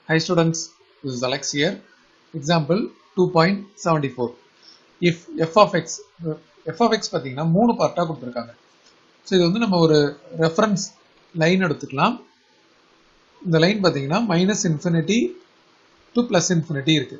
Hi students, this is Alex here. Example 2.74. If f of x பார்த்தீங்கன்னா மூணு பார்ட்டா கொடுத்திருக்காங்க. So இது வந்து நம்ம ஒரு ரெஃபரன்ஸ் லைன் எடுத்துக்கலாம். இந்த லைன் பார்த்தீங்கன்னா minus infinity to plus infinity இருக்கு.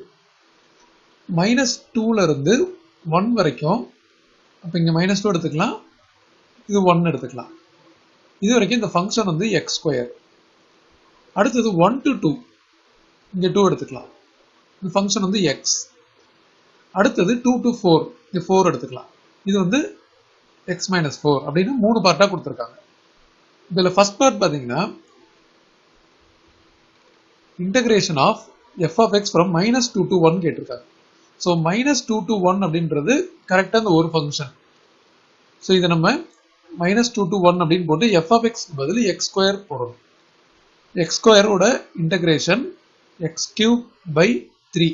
-2ல இருந்து 1 வரைக்கும், அப்போ இங்கே -2 எடுத்துக்கலாம், இது 1 எடுத்துக்கலாம். இது வரைக்கும் இந்த ஃபங்க்ஷன் வந்து எக்ஸ் ஸ்கொயர். அடுத்தது 1 to 2, இங்கே 2 எடுத்துக்கலாம், இந்த ஃபங்க்ஷன் வந்து எக்ஸ். அடுத்தது 2 to 4, இங்கே 4 எடுத்துக்கலாம், இது வந்து எக்ஸ் மைனஸ் 4 அப்படின்னு மூணு பார்ட்டாக கொடுத்துருக்காங்க. இதில் ஃபர்ஸ்ட் பார்ட் பார்த்தீங்கன்னா integration of F of X from -2 to 1 கேட்டிருக்காங்க. ஸோ -2 to 1 அப்படின்றது கரெக்டாக இந்த ஒரு ஃபங்க்ஷன். ஸோ இதை நம்ம -2 to 1 அப்படின்னு போட்டு எஃப் ஆஃப் எக்ஸ் பதில் எக்ஸ் ஸ்கொயர் போடணும். எக்ஸ் ஸ்கொயரோட integration X cube by 3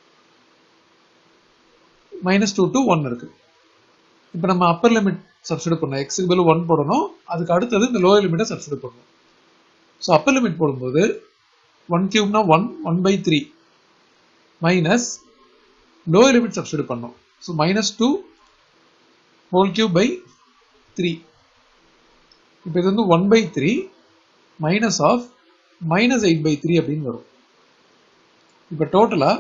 -2 to 1 இருக்கு. இப்போ நம்ம அப்பர் லிமிட் சப்ஸ்டிட்யூட் பண்ணணும், எக்ஸுக்கு பதில் 1 போடணும், அதுக்கு அடுத்தது இந்த லோயர் லிமிட்டை சப்ஸ்டிட்யூட் பண்ணணும். ஸோ அப்பர் லிமிட் போடும்போது 1 கியூப்னா 1/3 மைனஸ் லோயர் லிமிட் சப்ஸ்டிட்யூட் பண்ணணும். So -2 whole cube by 3. இப்போ இது வந்து 1/3 மைனஸ் ஆஃப் -8/3 அப்படின்னு வரும். இப்போ டோட்டலா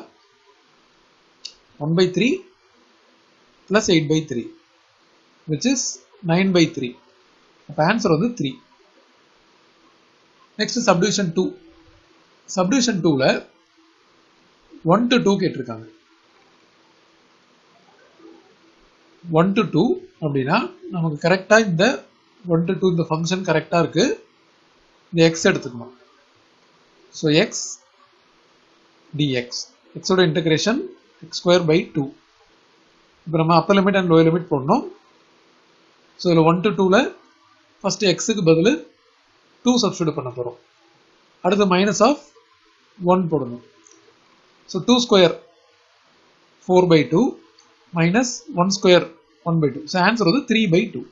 1/3 plus 8/3 which is 9/3. அப்போ ஆன்சர் வந்து 3. Next subdivision 2. சப்டிவிஷன் 2ல 1 to 2 கேட்டிருக்காங்க. 1 to 2 அப்படின்னா நமக்கு கரெக்டா இந்த 1 to 2 இந்த ஃபங்க்ஷன் கரெக்டா இருக்கு. இந்த எக்ஸ் எடுத்துக்கணும். ஸோ எக்ஸ் dx, எக்ஸோட இன்டகிரேஷன் எக்ஸ் ஸ்கொயர் பை 2. இப்போ நம்ம upper limit and lower limit போடணும். ஸோ இதில் 1 to 2ல ஃபர்ஸ்ட் எக்ஸுக்கு பதில் 2 சப்ஸ்டிட்யூட் பண்ண போகிறோம். அடுத்து மைனஸ் ஆஃப் 1 போடணும். So 2 square 4/2 minus 1 square 1/2. So answer வந்து 3/2.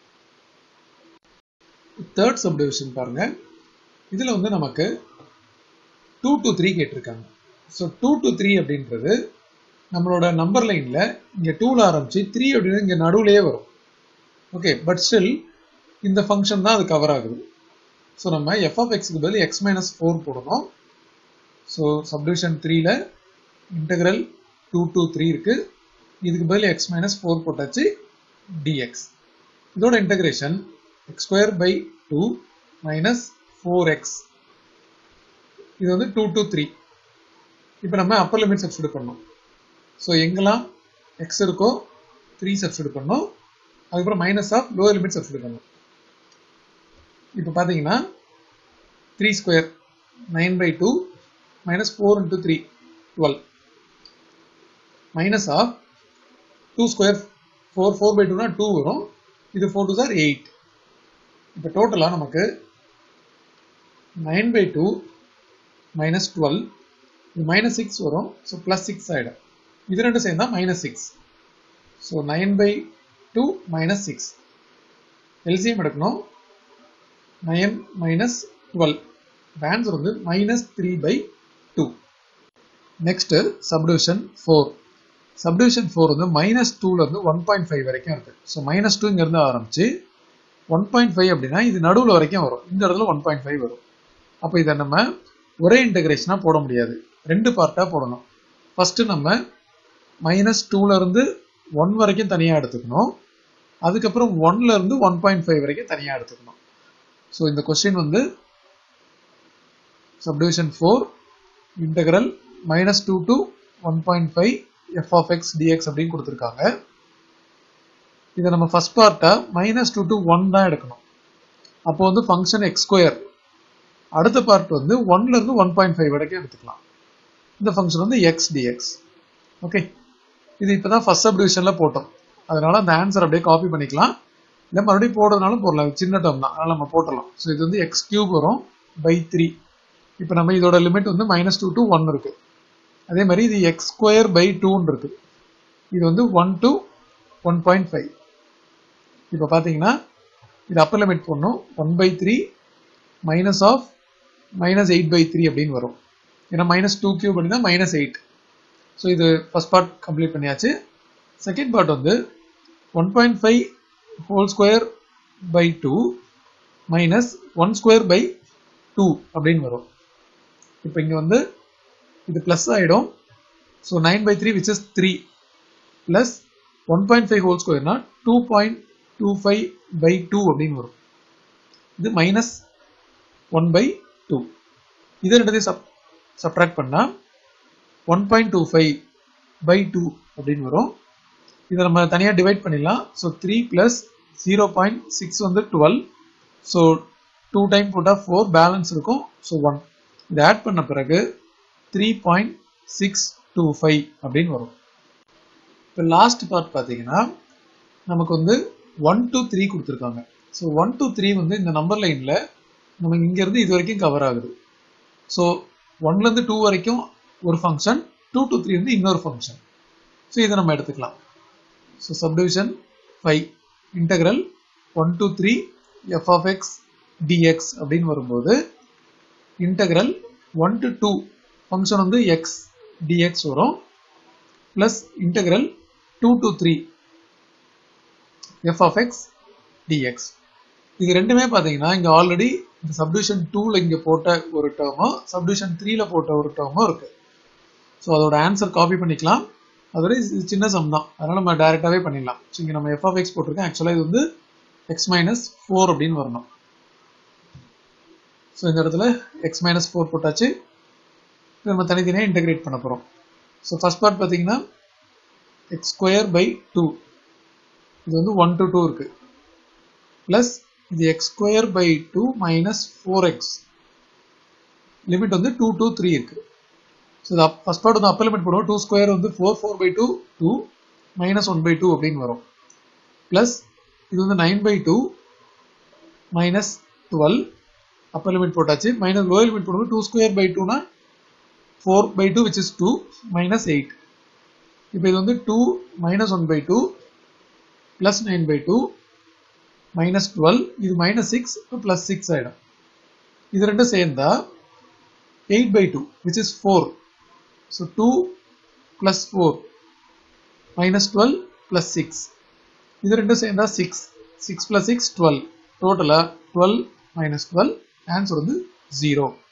தேர்ட் சப்டிவிஷன் பாருங்க. இதில் வந்து நமக்கு 2 to 3 கேட்டிருக்காங்க. ஸோ 2 to 3 அப்படின்றது நம்மளோட நம்பர் லைன்ல இங்க 2ல ஆரம்பிச்சு 3 அப்படின்னு இங்க நடுவுலயே வரும். ஓகே, பட் ஸ்டில் இந்த ஃபங்க்ஷன் தான் அது கவர் ஆகுது. ஸோ நம்ம எஃப் ஆஃப் எக்ஸ்க்கு பதில் எக்ஸ் மைனஸ் 4 போடணும். ஸோ சப்டிவிஷன் 3ல இன்டகிரல் 2 to 3 இருக்கு, இதுக்கு பதில் எக்ஸ் மைனஸ் 4 போட்டாச்சு dx. இதோட integration X square by 2 minus 4x. இது வந்து 2 to 3. இப்போ நம்ம அப்பர் லிமிட் சப்ஸ்டிட்யூட் பண்ணணும். ஸோ எங்கெல்லாம் எக்ஸ் இருக்கோ 3 சப்ஸ்டிட்யூட் பண்ணணும், அதுக்கப்புறம் minus of lower limit substitute பண்ணணும். இப்போ பார்த்தீங்கன்னா 3 square 9/2 minus 4 into 3 12 minus of 2 square 4/2னா 2 வரும், இது 4 2s are 8. இப்போ டோட்டலாக நமக்கு 9/2 மைனஸ் 12, இது -6 வரும். ஸோ +6 ஆகிடும். இது ரெண்டு சேர்ந்தா -6. ஸோ 9/2 -6 எல்சிஎம் எடுக்கணும். 9 minus 12. ஆன்சர் வந்து -3/2. Next subdivision 4. சப்டிவிஷன் 4 வந்து -2ல இருந்து 1.5 வரைக்கும் இருக்கு. ஸோ -2 இங்க இருந்து ஆரம்பிச்சு 1.5 அப்படின்னா இது நடுவில் வரைக்கும் வரும், இந்த இடத்துல 1.5 வரும். அப்போ இதை நம்ம ஒரே இன்டகிரேஷனாக போட முடியாது, ரெண்டு பார்ட்டாக போடணும். ஃபர்ஸ்ட் நம்ம -2ல இருந்து 1 வரைக்கும் தனியாக எடுத்துக்கணும், அதுக்கப்புறம் 1ல இருந்து 1.5 வரைக்கும் தனியாக எடுத்துக்கணும். ஸோ இந்த கொஸ்டின் வந்து subdivision 4 integral -2 to 1.5 f of x dx அப்படின்னு கொடுத்துருக்காங்க. இதை நம்ம ஃபர்ஸ்ட் பார்ட்டா -2 to 1 தான் எடுக்கணும். அப்போ வந்து ஃபங்க்ஷன் எக்ஸ் ஸ்கொயர். அடுத்த பார்ட் வந்து 1ல இருந்து 1.5 வரைக்கும் எடுத்துக்கலாம். இந்த ஃபங்க்ஷன் வந்து எக்ஸ் டிஎக்ஸ். ஓகே, இது இப்போதான் ஃபர்ஸ்ட் சப்டிவிஷன்ல போட்டோம், அதனால அந்த ஆன்சர் அப்படியே காப்பி பண்ணிக்கலாம். இல்லை மறுபடியும் போடுறதுனாலும் போடலாம், சின்ன டேர்ம் தான், அதனால நம்ம போட்டலாம். ஸோ இது வந்து எக்ஸ் கியூப் வரும் பை 3. இப்போ நம்ம இதோட லிமிட் வந்து -2 to 1 இருக்கு. அதே மாதிரி இது எக்ஸ் ஸ்கொயர் பை 2 இருக்கு, இது வந்து 1 to 1.5. இப்போ பார்த்தீங்கன்னா இது அப்பர் லிமிட் போடணும். 1/3 மைனஸ் ஆஃப் -8/3 அப்படின்னு வரும். ஏன்னா மைனஸ் 2 கியூப் அப்படின்னா மைனஸ் 8. ஸோ இது ஃபர்ஸ்ட் பார்ட் கம்ப்ளீட் பண்ணியாச்சு. செகண்ட் பார்ட் வந்து 1.5 whole square by 2 minus 1 square by 2 அப்படின்னு வரும். இப்போ இங்கே வந்து இது ப்ளஸ் ஆகிடும். So 9/3 which is 3 plus 1.5 whole ஸ்கொயர்னா 2.25 by 2 அப்படின்னு வரும். இது மைனஸ் 1/2. இது ரெண்டுத்தையும் சப்ட்ராக்ட் பண்ணால் 1.25 by 2 அப்படின்னு வரும். இதை நம்ம தனியாக டிவைட் பண்ணிடலாம். ஸோ 3 plus 0.6 வந்து 12. ஸோ 2 டைம் போட்டால் 4 பேலன்ஸ் இருக்கும். ஸோ 1 இதை ஆட் பண்ண பிறகு 3.625 அப்படின்னு வரும். இப்போ லாஸ்ட் பார்ட் பார்த்தீங்கன்னா நமக்கு வந்து 1 to 3 கொடுத்துருக்காங்க. ஸோ 1 to 3 வந்து இந்த நம்பர் லைனில் நமக்கு இங்கேருந்து இது வரைக்கும் கவர் ஆகுது. ஸோ 1லேருந்து 2 வரைக்கும் ஒரு ஃபங்க்ஷன், 2 to 3 வந்து இன்னொரு ஃபங்க்ஷன். ஸோ இதை நம்ம எடுத்துக்கலாம். So subdivision 5 integral 1 to 3 f of x dx அப்படின்னு வரும்போது இன்டெக்ரல் 1 to 2 ஃபங்க்ஷன் வந்து x dx வரும் plus integral 2 to 3 f of x dx. இது ரெண்டுமே பார்த்தீங்கன்னா இங்கே ஆல்ரெடி இந்த சப்டிவிஷன் 2ல் இங்கே போட்ட ஒரு டேர்மும் சப்டிவிஷன் 3ல் போட்ட ஒரு டேர்மும் இருக்குது. ஸோ அதோட ஆன்சர் காப்பி பண்ணிக்கலாம். அதோட இது சின்ன சம் தான், அதனால் நம்ம டைரெக்டாகவே பண்ணிடலாம். ஸோ இங்கே நம்ம f of x போட்டிருக்கோம். ஆக்சுவலாக இது வந்து x minus 4 அப்படின்னு வரணும். ஸோ இந்த இடத்துல x minus 4 போட்டாச்சு. நம்ம தனித்தனியாக இன்டெகிரேட் பண்ண போகிறோம். ஸோ ஃபர்ஸ்ட் பார்ட் பார்த்தீங்கன்னா x ஸ்கொயர் பை 2 இது வந்து 1 to 2 இருக்குது ப்ளஸ் இது x square by 2 minus 4x limit வந்து 2 to 3 இருக்குது. ஸோ இது ஃபர்ஸ்ட் பார்ட் வந்து அப்பர் லிமிட் போடுவோம். 2 ஸ்கொயர் வந்து 4/2 2 மைனஸ் 1/2 அப்படின்னு வரும். ப்ளஸ் இது வந்து 9/2 மைனஸ் 12 அப்பர் லிமிட் போட்டாச்சு. மைனஸ் லோயர் லிமிட் போடுவோம். 2 ஸ்கொயர் பை 2னா 4/2 which is 2 மைனஸ் 8. இப்போ இது வந்து 2 மைனஸ் 1/2 ப்ளஸ் 9/2 மைனஸ் 12 இது மைனஸ் 6 ப்ளஸ் 6 ஆகிடும். இது ரெண்டும் சேர்ந்தா 8/2 which is 4. So 2 plus 4 minus 12 plus 6 இது ரெண்டும் சேர்ந்தா 6 6 ப்ளஸ் 6 12 டோட்டலாக 12 மைனஸ் 12 ஆன்சர் வந்து 0.